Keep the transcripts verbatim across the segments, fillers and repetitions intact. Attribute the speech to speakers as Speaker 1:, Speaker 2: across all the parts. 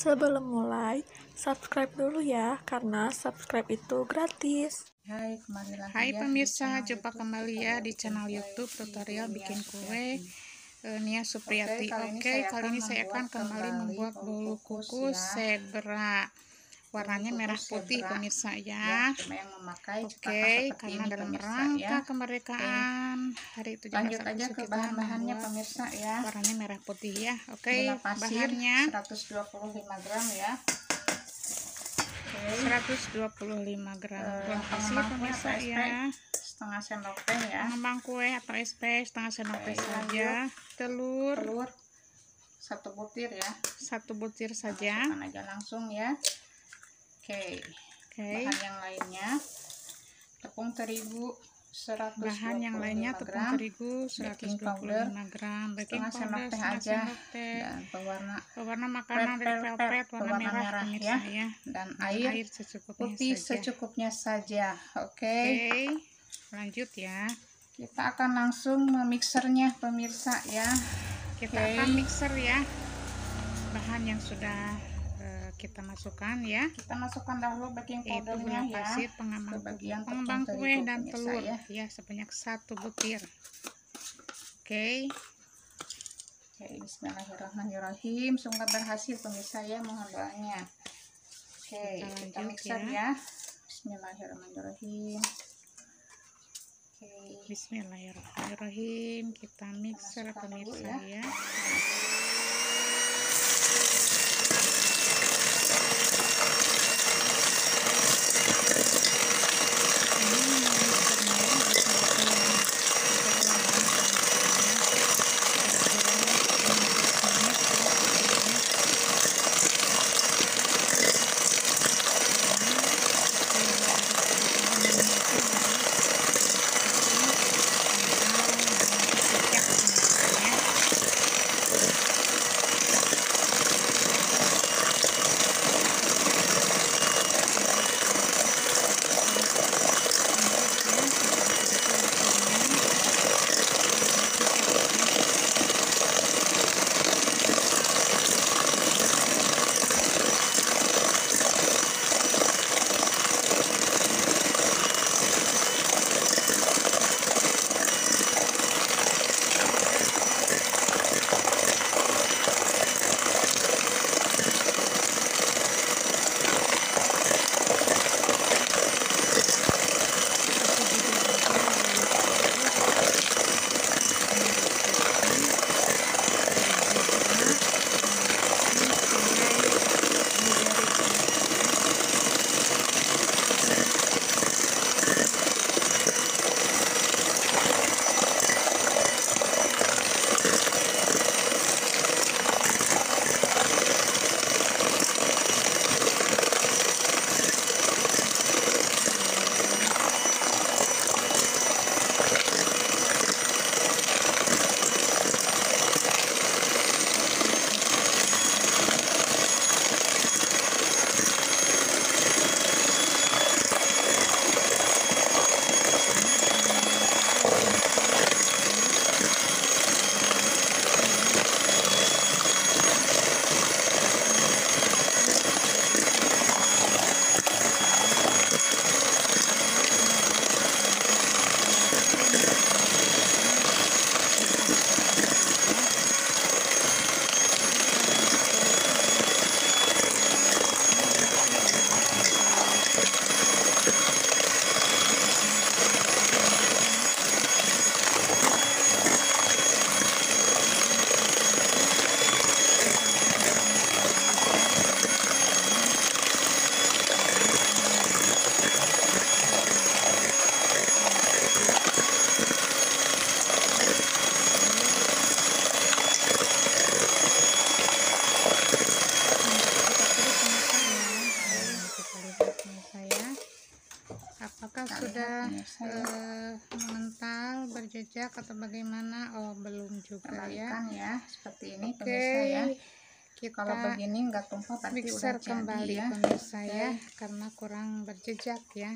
Speaker 1: Sebelum mulai, subscribe dulu ya, karena subscribe itu gratis.
Speaker 2: Hai, kembali lagi
Speaker 3: Hai
Speaker 2: ya
Speaker 3: pemirsa,
Speaker 2: di
Speaker 3: jumpa kembali ya di channel YouTube tutorial bikin kue eh, Nia Supriyati. Oke, kali ini saya akan kembali membuat bolu kukus Zebra. Warnanya merah putih pemirsa ya. Oke, karena dalam rangka kemerdekaan hari tujuh belas
Speaker 2: Lanjut aja ke
Speaker 3: kita
Speaker 2: bahan-bahannya
Speaker 3: membuat
Speaker 2: pemirsa ya.
Speaker 3: warnanya merah putih ya. Oke,
Speaker 2: Gula pasir
Speaker 3: bahannya
Speaker 2: seratus dua puluh lima gram ya. Oke.
Speaker 3: seratus dua puluh lima gram gula pasir pemirsa ya.
Speaker 2: Setengah sendok teh ya.
Speaker 3: Pengembang kue atau S P setengah sendok teh saja. Telur,
Speaker 2: telur satu butir ya.
Speaker 3: Satu butir saja.
Speaker 2: Masukkan aja langsung ya. Oke.
Speaker 3: Oke.
Speaker 2: Bahan yang lainnya tepung terigu seratus dua puluh lima
Speaker 3: Bahan yang lainnya tepung
Speaker 2: gram,
Speaker 3: terigu seratus dua puluh lima gram, baking
Speaker 2: setengah sendok
Speaker 3: powder
Speaker 2: teh
Speaker 3: setengah
Speaker 2: aja,
Speaker 3: sendok teh,
Speaker 2: dan pewarna
Speaker 3: pewarna makanan red velvet warna merah, merah
Speaker 2: ya,
Speaker 3: ya,
Speaker 2: dan
Speaker 3: dan
Speaker 2: air,
Speaker 3: air secukupnya
Speaker 2: putih
Speaker 3: saja.
Speaker 2: secukupnya saja. Oke.
Speaker 3: Oke, lanjut ya.
Speaker 2: Kita akan langsung memixernya pemirsa ya.
Speaker 3: Kita
Speaker 2: Oke.
Speaker 3: akan mixer ya bahan yang sudah uh, kita masukkan ya.
Speaker 2: Kita masukkan dahulu baking
Speaker 3: Yaitu
Speaker 2: powdernya
Speaker 3: gula pasir,
Speaker 2: ya.
Speaker 3: pengembang,
Speaker 2: bagian
Speaker 3: pengembang kue
Speaker 2: terigu,
Speaker 3: dan
Speaker 2: pemirsa,
Speaker 3: telur
Speaker 2: ya.
Speaker 3: ya sebanyak satu butir. Oke.
Speaker 2: Oke, bismillahirrahmanirrahim. Semoga berhasil pemirsa ya, mohon doanya. Oke,
Speaker 3: kita,
Speaker 2: kita
Speaker 3: lanjut,
Speaker 2: mixer
Speaker 3: ya.
Speaker 2: ya. Bismillahirrahmanirrahim. Oke.
Speaker 3: Bismillahirrahmanirrahim. Kita mixer
Speaker 2: Kita
Speaker 3: pemirsa
Speaker 2: ya.
Speaker 3: ya. Apakah sudah uh, mengental, berjejak atau bagaimana? Oh, belum juga ya.
Speaker 2: ya. Seperti ini
Speaker 3: Oke,
Speaker 2: pemirsa ya.
Speaker 3: Kita
Speaker 2: kalau begini nggak tumpah berarti
Speaker 3: mixer
Speaker 2: udah
Speaker 3: kembali
Speaker 2: jadi, ya.
Speaker 3: pemirsa
Speaker 2: Oke.
Speaker 3: ya, karena kurang berjejak ya.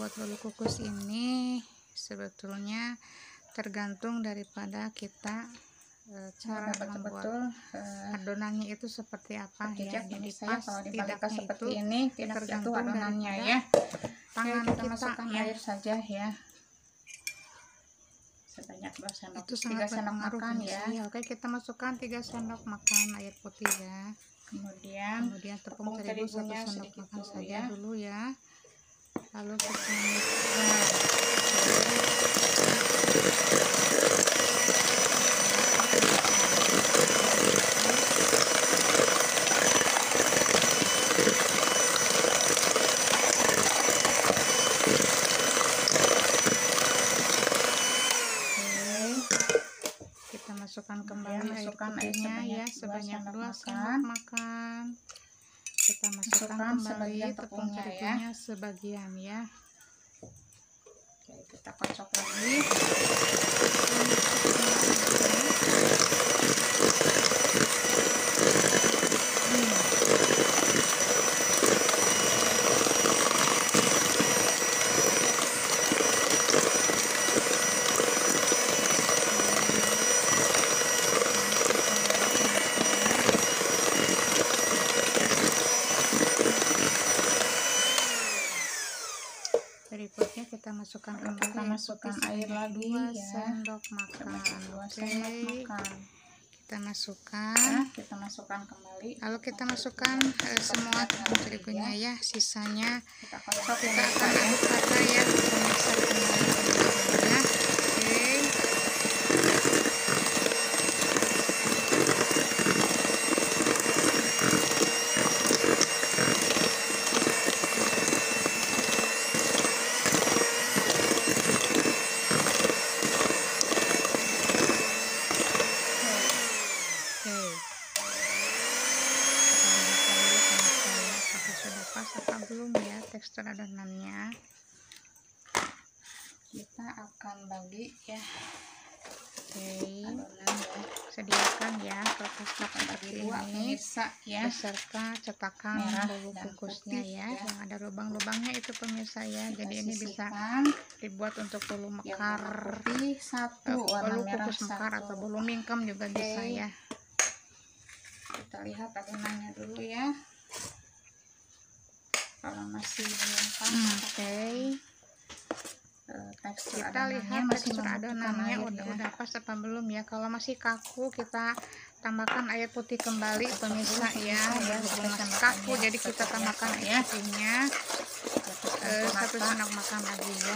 Speaker 3: membuat bolu kukus ini sebetulnya tergantung daripada kita e, cara membuat
Speaker 2: betul
Speaker 3: adonannya itu seperti apa ya. Jadi pas
Speaker 2: kalau
Speaker 3: tidaknya
Speaker 2: seperti
Speaker 3: itu
Speaker 2: ini tidak jatuh
Speaker 3: tergantung
Speaker 2: adonannya
Speaker 3: daripada
Speaker 2: ya.
Speaker 3: tangan
Speaker 2: Oke, kita
Speaker 3: kita
Speaker 2: masukkan
Speaker 3: ya.
Speaker 2: air saja ya, sebanyak dua sendok,
Speaker 3: Itu sangat
Speaker 2: tiga sendok
Speaker 3: berpengaruh
Speaker 2: makan ya.
Speaker 3: ya. Oke, kita masukkan tiga sendok makan air putih ya.
Speaker 2: Kemudian,
Speaker 3: Kemudian tepung terigu satu
Speaker 2: terigunya
Speaker 3: sendok
Speaker 2: sedikit
Speaker 3: makan
Speaker 2: dulu
Speaker 3: saja
Speaker 2: ya.
Speaker 3: dulu ya. Lalu kita masukkan kita masukkan kembali air putihnya ya sebanyak dua sendok makan. Kita masukkan kembali tepung terigunya sebagian ya.
Speaker 2: Oke, kita kocok lagi.
Speaker 3: Berikutnya kita masukkan kembali
Speaker 2: kita masukkan air lagi
Speaker 3: dua
Speaker 2: ya,
Speaker 3: sendok makan.
Speaker 2: dua
Speaker 3: Oke,
Speaker 2: sendok makan.
Speaker 3: kita masukkan
Speaker 2: Nah, kita masukkan kembali,
Speaker 3: lalu kita masukkan uh, semua tepung terigunya ya. Sisanya
Speaker 2: kita kocok,
Speaker 3: kita akan aduk rata ya, pemirsa kembali ya. Oke, apa belum ya tekstur adonannya.
Speaker 2: Kita akan bagi ya.
Speaker 3: Oke,
Speaker 2: Adonan ya.
Speaker 3: sediakan ya kertas seperti
Speaker 2: Dua
Speaker 3: ini
Speaker 2: pemirsa ya.
Speaker 3: beserta cetakan
Speaker 2: Merah
Speaker 3: bolu
Speaker 2: dan
Speaker 3: kukusnya
Speaker 2: putih,
Speaker 3: ya,
Speaker 2: ya.
Speaker 3: yang ada lubang-lubangnya itu pemirsa ya.
Speaker 2: Kita
Speaker 3: Jadi ini bisa
Speaker 2: sisihkan
Speaker 3: dibuat untuk bolu
Speaker 2: yang
Speaker 3: mekar,
Speaker 2: warna putih satu,
Speaker 3: eh,
Speaker 2: warna
Speaker 3: bolu
Speaker 2: merah
Speaker 3: kukus mekar
Speaker 2: satu.
Speaker 3: atau bolu mingkem juga
Speaker 2: Oke.
Speaker 3: bisa ya.
Speaker 2: Kita lihat adonannya dulu ya. Kalau masih belum pas,
Speaker 3: Hmm, Oke, okay.
Speaker 2: tekstur
Speaker 3: kita lihat tekstur adonannya udah ya. udah pas apa belum ya. Kalau masih kaku kita tambahkan air putih kembali pemirsa ya. Ya masih kaku jadi kita tambahkan air putihnya eh, satu sendok makan lagi ya.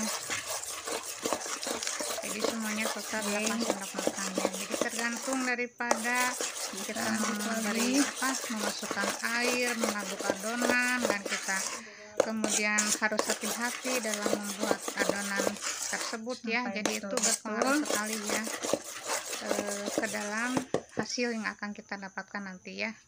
Speaker 3: Jadi semuanya total delapan sendok makan ya. Jadi tergantung daripada kita memberi apa, memasukkan air, mengaduk adonan, dan kita kemudian harus hati-hati dalam membuat adonan tersebut ya. Sampai jadi itu berpengaruh sekali ya e, ke dalam hasil yang akan kita dapatkan nanti ya.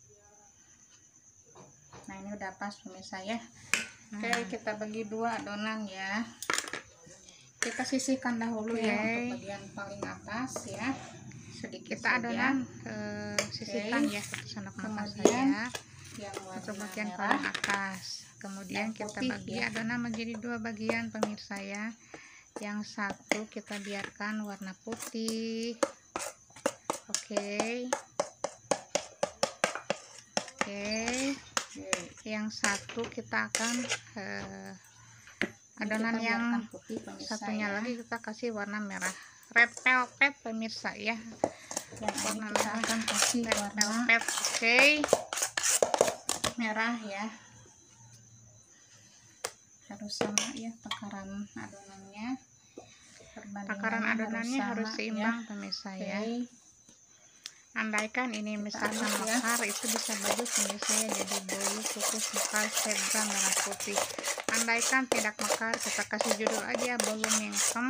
Speaker 2: Nah ini udah pas pemirsa ya. hmm. Oke, kita bagi dua adonan ya. Kita sisihkan dahulu okay. ya untuk bagian paling atas ya. Sedikit
Speaker 3: kita adonan e, sisihkan okay. ya satu sendok makan saja untuk bagian paling atas. Kemudian kita bagi ya. adonan menjadi dua bagian pemirsa ya. Yang satu kita biarkan warna putih. Oke. Okay. Oke. Okay. Yang satu kita akan eh, adonan yang putih, satunya ya. lagi kita kasih warna merah. Red velvet pemirsa ya.
Speaker 2: Yang warna merah akan kasih
Speaker 3: red
Speaker 2: warna
Speaker 3: velvet. Oke. Okay.
Speaker 2: Merah ya. Harus sama ya takaran adonannya.
Speaker 3: Takaran adonannya harus, harus seimbang ya. pemirsa okay. ya. Andaikan ini misalkan mekar ya. itu bisa bagus pemirsa ya, jadi bolu kukus mekar zebra merah putih. Andaikan tidak mekar kita kasih judul aja bolu mingkem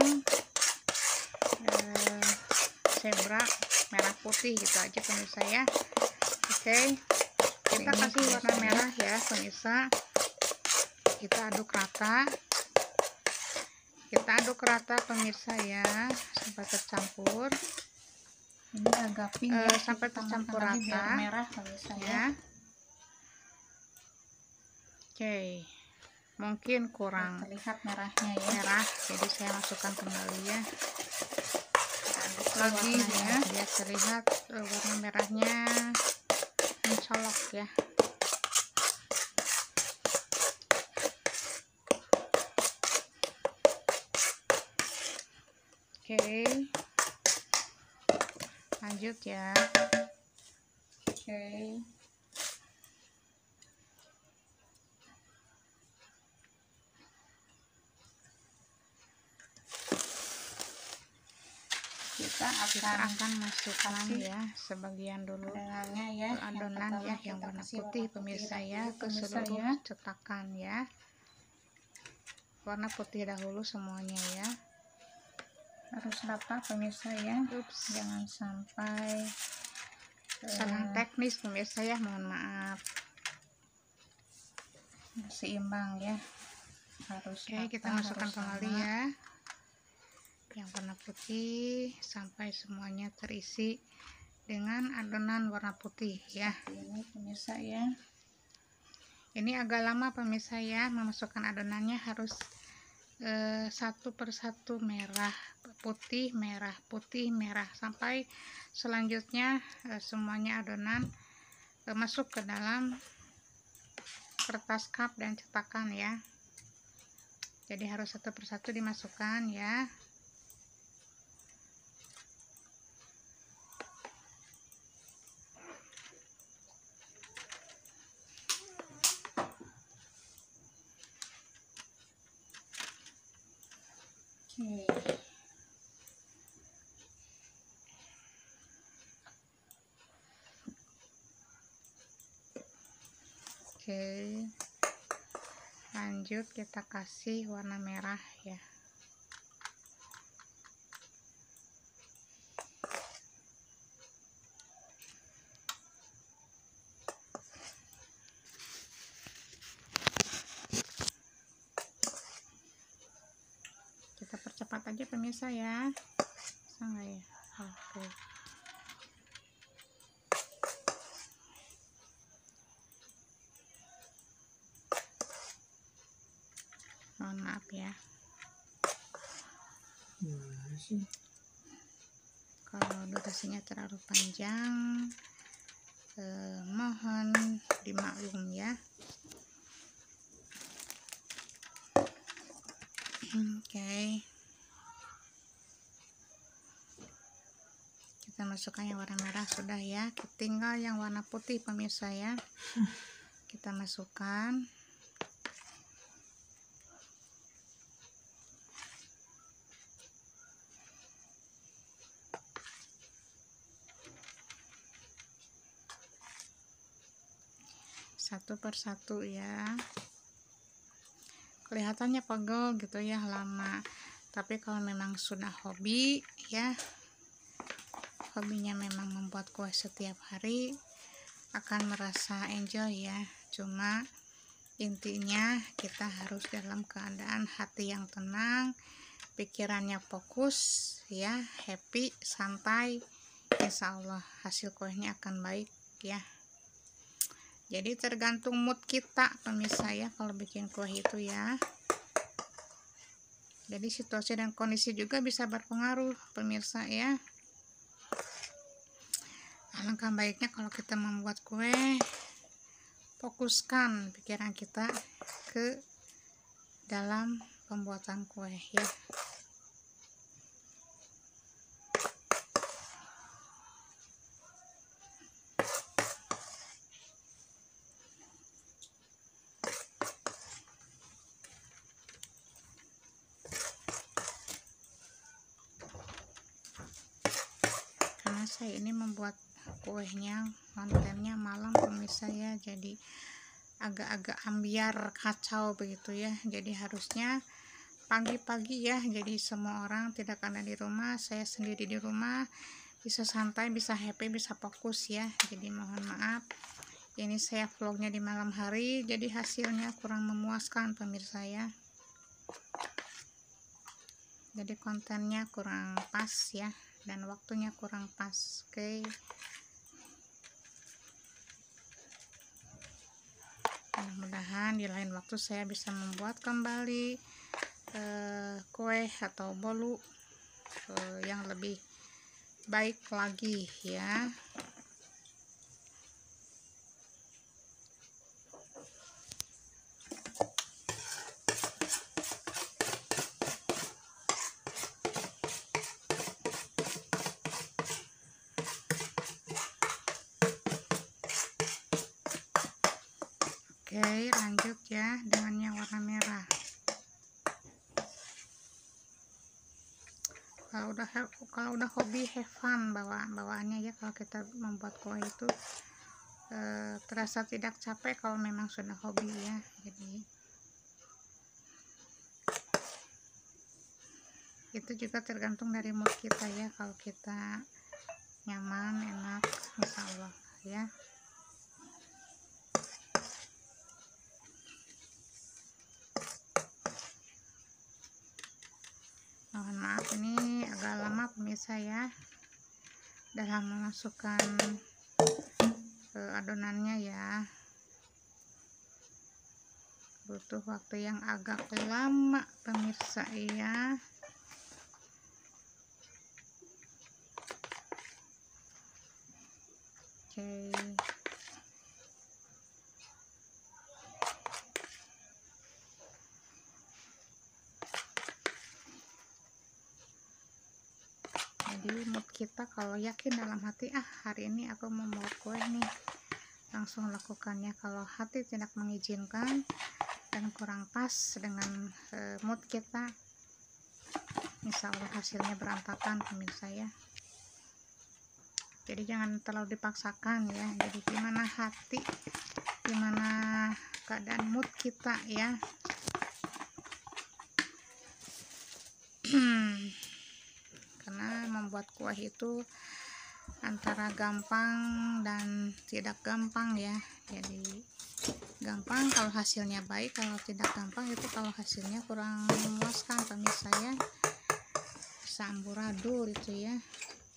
Speaker 3: eh, zebra merah putih gitu aja pemirsa ya. Oke okay. Kita ini kasih warna merah ya pemirsa. Kita aduk rata. Kita aduk rata pemirsa ya sampai tercampur.
Speaker 2: Ini agak pink
Speaker 3: uh,
Speaker 2: ya,
Speaker 3: sampai tercampur rata
Speaker 2: merah pemirsa ya.
Speaker 3: ya. Oke. Okay. mungkin kurang
Speaker 2: terlihat merahnya ya,
Speaker 3: merah, jadi saya masukkan kembali ya
Speaker 2: aduk
Speaker 3: lagi
Speaker 2: warnanya.
Speaker 3: ya biar terlihat uh, warna merahnya mencolok ya. Oke, lanjut ya.
Speaker 2: Oke, kita
Speaker 3: Kita
Speaker 2: akan
Speaker 3: akan masukkan
Speaker 2: kasih
Speaker 3: ya sebagian dulu
Speaker 2: adonannya ya,
Speaker 3: ke adonan ya yang
Speaker 2: pertama
Speaker 3: warna
Speaker 2: kita kasih
Speaker 3: putih
Speaker 2: warna
Speaker 3: pemirsa
Speaker 2: dahulu,
Speaker 3: ya, ke
Speaker 2: pemirsa
Speaker 3: seluruh
Speaker 2: ya.
Speaker 3: cetakan ya, warna putih dahulu semuanya ya,
Speaker 2: Harus rata pemirsa ya.
Speaker 3: ups
Speaker 2: Jangan sampai
Speaker 3: kesalahan
Speaker 2: eh,
Speaker 3: teknis pemirsa ya, mohon maaf.
Speaker 2: seimbang ya, harus
Speaker 3: Oke,
Speaker 2: rata,
Speaker 3: kita masukkan
Speaker 2: harus
Speaker 3: kembali
Speaker 2: sama.
Speaker 3: ya yang warna putih sampai semuanya terisi dengan adonan warna putih ya.
Speaker 2: Ini pemirsa ya,
Speaker 3: Ini agak lama pemirsa ya, memasukkan adonannya harus eh, satu persatu merah putih merah putih merah sampai selanjutnya eh, semuanya adonan eh, masuk ke dalam kertas cup dan cetakan ya. Jadi harus satu persatu dimasukkan ya.
Speaker 2: oke.
Speaker 3: Oke, lanjut kita kasih warna merah ya. Kita percepat aja pemirsa ya, bisa nggak ya? Oke. Mohon maaf ya kalau durasinya terlalu panjang, eh, mohon dimaklum ya. Oke, kita masukkan yang warna merah sudah ya, tinggal yang warna putih pemirsa ya, kita masukkan. Satu persatu ya, kelihatannya pegel gitu ya, lama, tapi kalau memang sudah hobi ya, hobinya memang membuat kue setiap hari, akan merasa enjoy ya. Cuma intinya kita harus dalam keadaan hati yang tenang, pikirannya fokus ya, happy, santai, insya Allah hasil kuenya akan baik ya. Jadi tergantung mood kita pemirsa ya kalau bikin kue itu ya. Jadi situasi dan kondisi juga bisa berpengaruh pemirsa ya. Alangkah baiknya kalau kita membuat kue, fokuskan pikiran kita ke dalam pembuatan kue ya. Karena saya ini membuat kuenya kontennya malam pemirsa ya, jadi agak-agak ambiar kacau begitu ya. Jadi harusnya pagi-pagi ya, jadi semua orang tidak ada di rumah, saya sendiri di rumah, bisa santai, bisa happy, bisa fokus ya. Jadi mohon maaf ini saya vlognya di malam hari, jadi hasilnya kurang memuaskan pemirsa ya, jadi kontennya kurang pas ya, dan waktunya kurang pas. Oke, Mudah-mudahan di lain waktu saya bisa membuat kembali eh, kue atau bolu eh, yang lebih baik lagi ya. Oke, lanjut ya dengan yang warna merah. Kalau udah kalau udah hobi, have fun bawa bawaannya ya. Kalau kita membuat kue itu e, terasa tidak capek kalau memang sudah hobi ya. Jadi itu juga tergantung dari mood kita ya. Kalau kita nyaman, enak, insya Allah ya. Mohon maaf ini agak lama pemirsa ya dalam memasukkan uh, adonannya ya, butuh waktu yang agak lama pemirsa ya. Oke okay. Jadi mood kita kalau yakin dalam hati, ah hari ini aku mau membuat kue nih, langsung lakukannya. Kalau hati tidak mengizinkan dan kurang pas dengan e, mood kita, insya Allah hasilnya berantakan pemirsa ya. Jadi jangan terlalu dipaksakan ya. Jadi gimana hati, gimana keadaan mood kita ya. Karena membuat kue itu antara gampang dan tidak gampang ya. Jadi gampang kalau hasilnya baik, kalau tidak gampang itu kalau hasilnya kurang memuaskan pemirsa ya, bisa amburadul itu ya.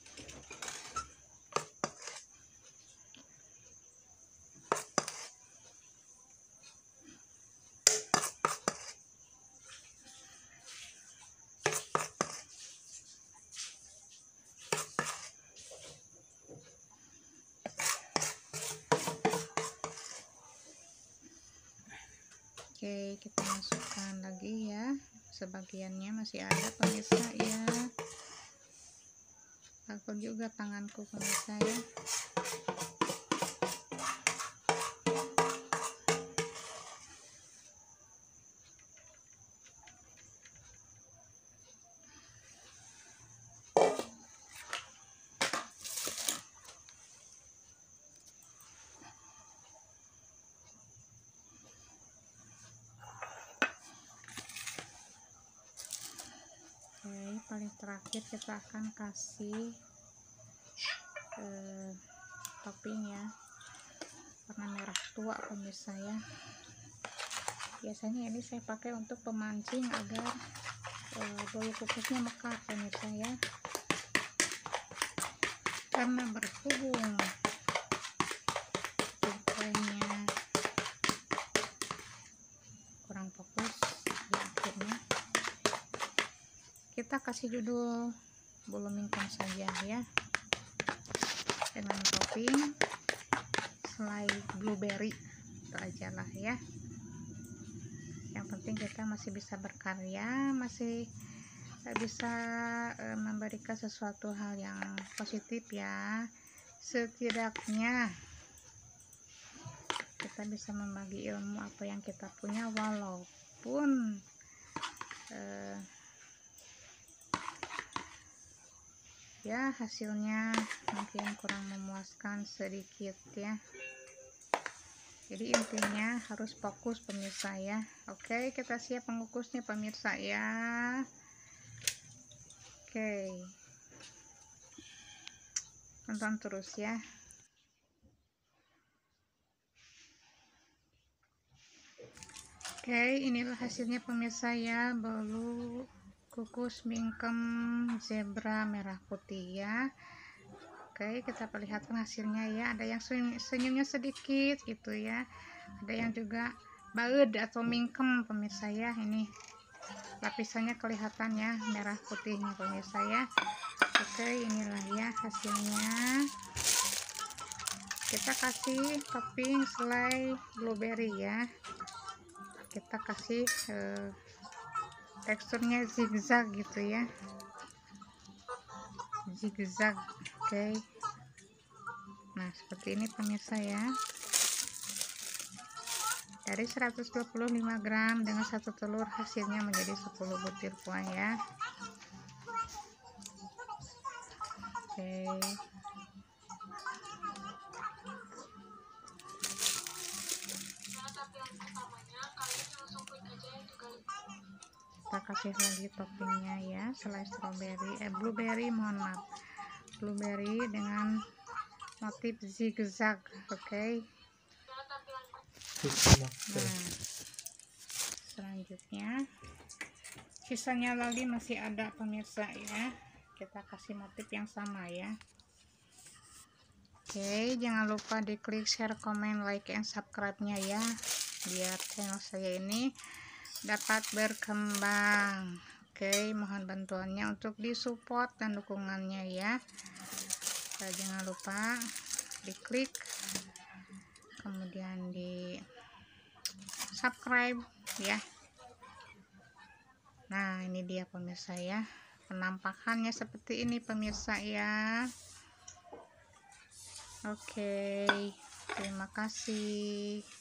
Speaker 3: Oke, kita masukkan lagi ya, sebagiannya masih ada pemirsa ya. Aku juga tanganku pemirsa ya. Oke, paling terakhir kita akan kasih eh, topping ya, warna merah tua pemirsa ya. Biasanya ini saya pakai untuk pemancing agar eh, bolu kukusnya mekar pemirsa ya, karena berhubung kuenya kurang fokus di akhirnya, kita kasih judul bolu mingkong saja ya, dengan topping selai blueberry itu aja lah ya. Yang penting kita masih bisa berkarya, masih bisa e, memberikan sesuatu hal yang positif ya. Setidaknya kita bisa membagi ilmu apa yang kita punya, walaupun e, ya hasilnya mungkin kurang memuaskan sedikit ya. Jadi intinya harus fokus pemirsa ya. Oke, kita siap mengukusnya pemirsa ya. Oke, tonton terus ya. Oke, inilah hasilnya pemirsa ya, bolu kukus mingkem zebra merah putih ya. Oke, kita perlihatkan hasilnya ya. Ada yang senyumnya sedikit gitu ya, ada yang juga baud atau mingkem pemirsa ya. Ini lapisannya kelihatan ya, merah putihnya pemirsa ya. Oke, inilah ya hasilnya. Kita kasih topping selai blueberry ya. Kita kasih eh, teksturnya zigzag gitu ya, zigzag. Oke, nah seperti ini pemirsa ya. Dari seratus dua puluh lima gram dengan satu telur hasilnya menjadi sepuluh butir kuah ya. Oke, kita kasih lagi toppingnya ya, selai strawberry eh blueberry mohon maaf blueberry dengan motif zigzag. Oke, nah selanjutnya sisanya lagi masih ada pemirsa ya, kita kasih motif yang sama ya. Oke, jangan lupa diklik share, komen, like, and subscribe nya ya, biar channel saya ini dapat berkembang. Oke, mohon bantuannya untuk disupport dan dukungannya ya. Nah, jangan lupa diklik, kemudian di subscribe ya. Nah, ini dia pemirsa ya, penampakannya seperti ini pemirsa ya. Oke, terima kasih.